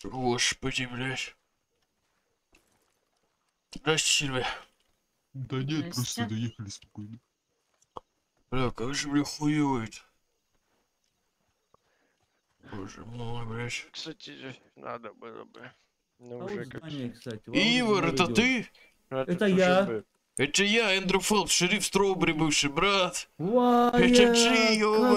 Господи, блядь. Здрасте, Сильвия. Да нет, просто Здрасте. доехали спокойно. Бля, как же, бля, хуёво это. Боже мой, блядь. Кстати, надо было бы. Ну, А уже вот как знание, все. кстати. вам уже Ивар, это наведёт. ты? Это я. Это я, Эндрю Фелпс, шериф Строубери, бывший брат. Ваня, Это Джи,